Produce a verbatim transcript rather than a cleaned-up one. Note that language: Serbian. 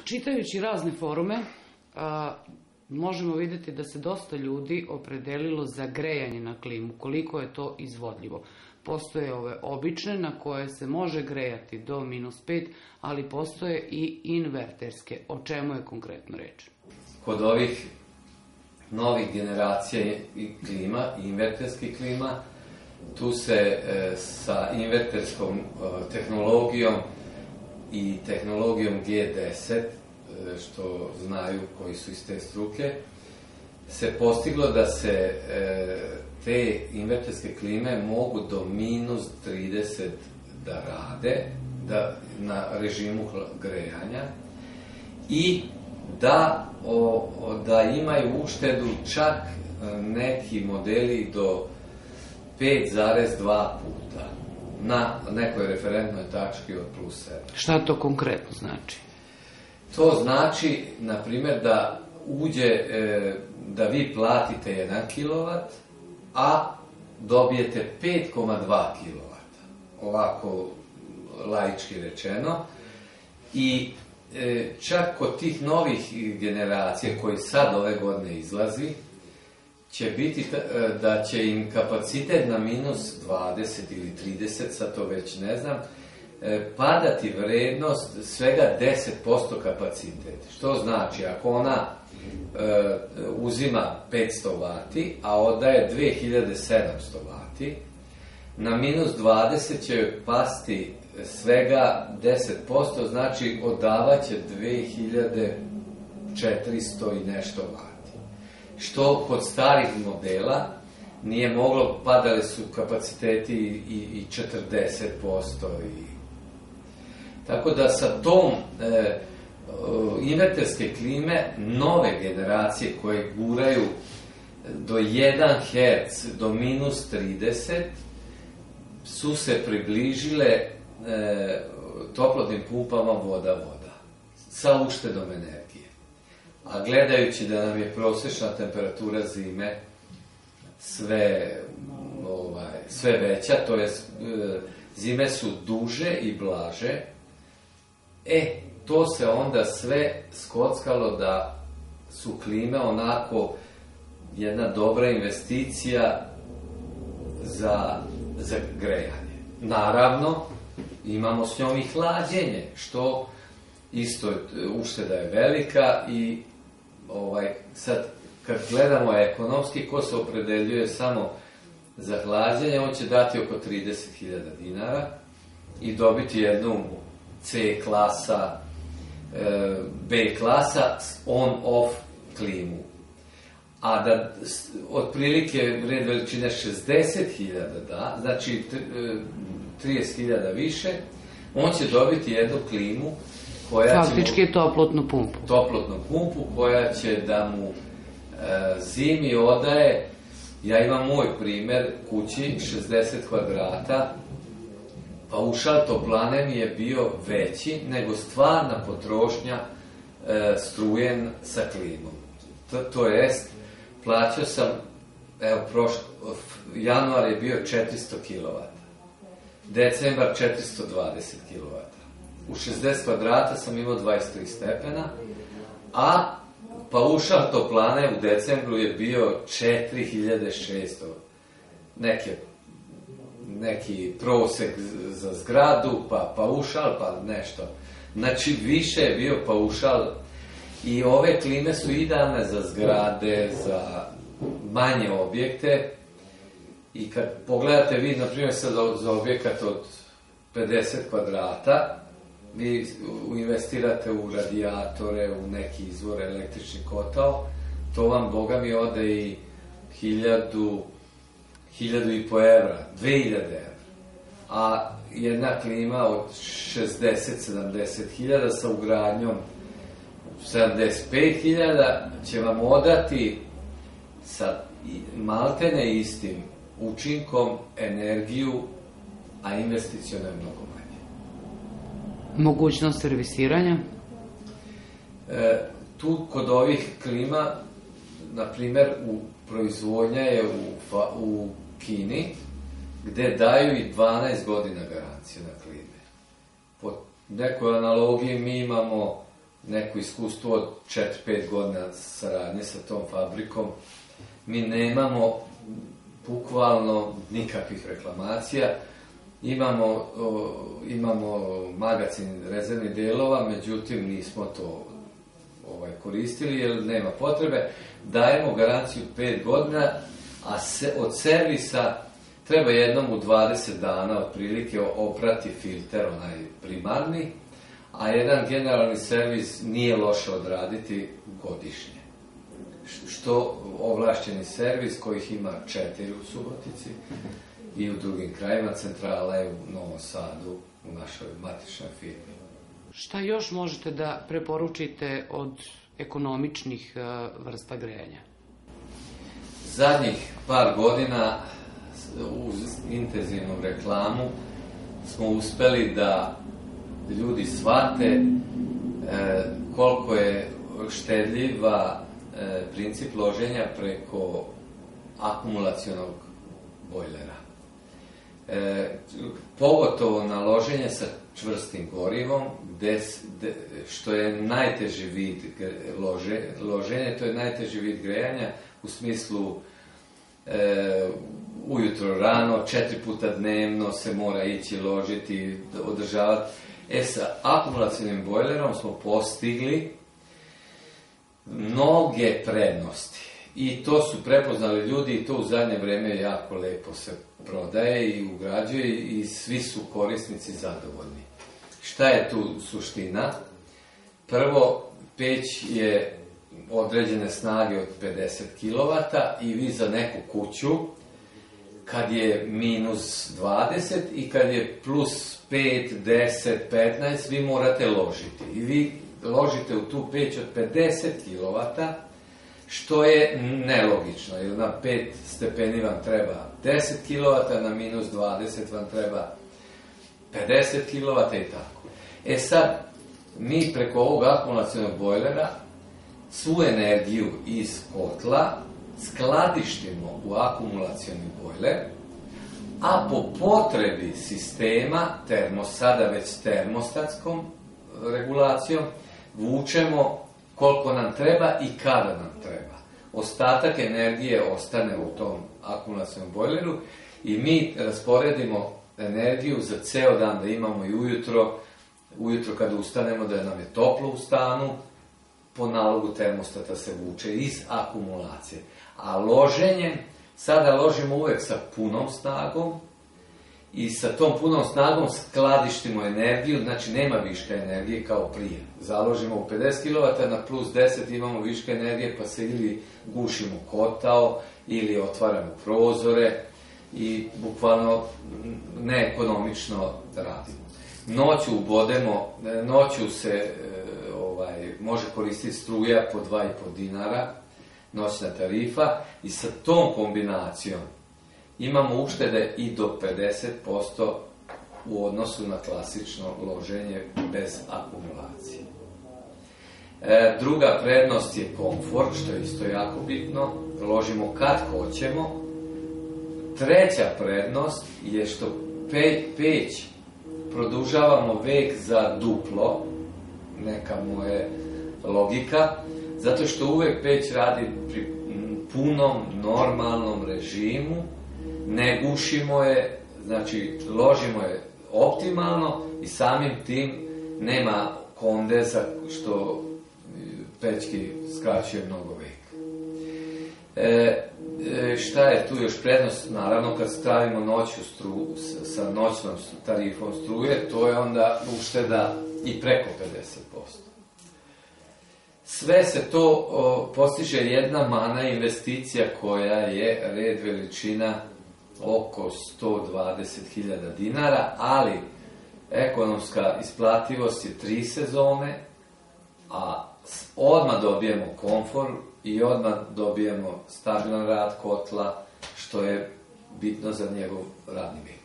Čitajući razne forume, a, možemo vidjeti da se dosta ljudi opredelilo za grejanje na klimu, koliko je to izvodljivo. Postoje ove obične na koje se može grejati do minus pet, ali postoje i inverterske. O čemu je konkretno reč? Kod ovih novih generacija klima, inverterskih klima, tu se e, sa inverterskom e, tehnologijom i tehnologijom G deset, e, što znaju koji su iz te struke, se postiglo da se e, te inverterske klime mogu do minus trideset da rade, da, na režimu grejanja, i da, o, da imaju uštedu čak neki modeli do pet zarez dva puta na nekoj referentnoj tački od plus sedam. Šta to konkretno znači? To znači, na primjer, da uđe, e, da vi platite jedan kilovat, a dobijete pet zarez dva kilovata, ovako laički rečeno, i e, čak kod tih novih generacija koji sad ove godine izlazi, će biti da će im kapacitet na minus dvadeset ili trideset, sad to već ne znam, padati vrednost svega deset posto kapacitet. Što znači, ako ona e, uzima petsto vati, a odaje dve hiljade sedamsto vati, na minus dvadeset će pasti svega deset posto, znači odavaće dve hiljade četiristo i nešto vati. Što kod starih modela nije moglo, padali su kapaciteti i, i četrdeset posto. I... Tako da sa tom e, inverterske klime, nove generacije koje guraju do jedan herc, do minus trideset, su se približile e, toplotnim pumpama voda-voda, sa uštedom energije. A gledajući da nam je prosječna temperatura zime sve, ovaj, sve veća, to je zime su duže i blaže, e, to se onda sve skockalo da su klime onako jedna dobra investicija za, za grejanje. Naravno, imamo s njom i hlađenje, što isto ušteda je velika i ovaj, sad kad gledamo ekonomski, ko se opredeljuje samo za hlađenje, on će dati oko trideset hiljada dinara i dobiti jednu C klasa, B klasa on-off klimu. A da otprilike red veličine šezdeset hiljada da, znači trideset hiljada više, on će dobiti jednu klimu koja faktički je toplotnu pumpu. Toplotnu pumpu koja će da mu e, zimi odaje, ja imam moj primer kući, šezdeset kvadrata, paušal toplane mi je bio veći nego stvarna potrošnja e, strujen sa klimom. To, to jest, plaćao sam, evo, prošlo, januar je bio četiristo kilovata, decembar četiristo dvadeset kilovata. U šezdeset kvadrata sam imao dvadeset tri stepena, a paušal toplane u decembru je bio četiri hiljade šesto. Neke, neki prosek za zgradu, pa paušal, pa nešto. Znači, više je bio paušal i ove klime su idealne za zgrade, za manje objekte. I kad pogledate vi, na primjer, sad za objekat od pedeset kvadrata, vi investirate u radijatore, u neki izvor, električni kotao, to vam, boga mi, ode i hiljadu, hiljadu i po evra, dve hiljade evra. A jedna klima od šezdeset sedamdeset hiljada sa ugradnjom sedamdeset pet hiljada će vam odati sa maltene istim učinkom energiju, a investiciona je mnogo manje. Mogućnost servisiranja? E, tu kod ovih klima, na primjer, u proizvodnja je u, u Kini, gde daju i dvanaest godina garancije na klime. Po nekoj analogiji mi imamo neko iskustvo od četiri pet godina saradnje sa tom fabrikom. Mi nemamo bukvalno nikakvih reklamacija. Imamo, o, imamo magacin rezervnih delova, međutim nismo to ovaj, koristili jer nema potrebe. Dajemo garanciju pet godina, a se, od servisa treba jednom u dvadeset dana otprilike oprati filter, onaj primarni, a jedan generalni servis nije loše odraditi godišnje. Što ovlašćeni servis, kojih ima četiri u Subotici i u drugim krajima, centrala je u Novom Sadu, u našoj matičnoj firmi. Šta još možete da preporučite od ekonomičnih vrsta grejanja? Zadnjih par godina uz intenzivnu reklamu smo uspeli da ljudi shvate e, koliko je štedljiva e, princip loženja preko akumulacionog bojlera. E, pogotovo na loženje sa čvrstim gorivom, gde, gde, što je najteži vid lože, loženja, to je najteži vid grejanja u smislu e, ujutro rano, četiri puta dnevno se mora ići ložiti, održavati. E, sa akumulacionim bojlerom smo postigli mnoge prednosti. I to su prepoznali ljudi i to u zadnje vreme jako lepo se prodaje i ugrađuje i svi su korisnici zadovoljni. Šta je tu suština? Prvo, peć je određene snage od pedeset kilovata i vi za neku kuću, kad je minus dvadeset i kad je plus pet, deset, petnaest, vi morate ložiti. I vi ložite u tu peć od pedeset kilovata, što je nelogično, jer na pet stepeni vam treba deset kilovata, na minus dvadeset vam treba pedeset kilovata i tako. E sad, mi preko ovog akumulacionog bojlera svu energiju iz kotla skladištimo u akumulacioni bojler, a po potrebi sistema, termo, sada već termostatskom regulacijom, vučemo koliko nam treba i kada nam treba. Ostatak energije ostane u tom akumulacionom bojleru i mi rasporedimo energiju za ceo dan, da imamo i ujutro, ujutro kada ustanemo, da nam je toplo u stanu, po nalogu termostata se vuče iz akumulacije. A loženjem, sada ložimo uvek sa punom snagom i sa tom punom snagom skladištimo energiju, znači nema viška energije kao prije. Založimo u pedeset kilovata, na plus deset imamo viška energije, pa se ili gušimo kotao, ili otvaramo prozore i bukvalno neekonomično radimo. Noću ubodemo, noću se ovaj, može koristiti struja po dva i po dinara, noćna tarifa, i sa tom kombinacijom imamo uštede i do pedeset posto u odnosu na klasično loženje bez akumulacije. E, druga prednost je komfort, što je isto jako bitno. Ložimo kad hoćemo. Treća prednost je što pe, peć produžavamo vek za duplo, neka mu je logika, zato što uvek peć radi pri punom, normalnom režimu, ne gušimo je, znači ložimo je optimalno i samim tim nema kondeza, što pećki skraćuje mnogo vek. E, e, šta je tu još prednost? Naravno, kad stavimo noću stru, sa noćnom tarifom struje, to je onda ušteda i preko pedeset posto. Sve se to o, postiže jedna mana investicija koja je red veličina oko sto dvadeset hiljada dinara, ali ekonomska isplativost je tri sezone, a odmah dobijemo komfor i odmah dobijemo stabilan rad kotla, što je bitno za njegov radni vek.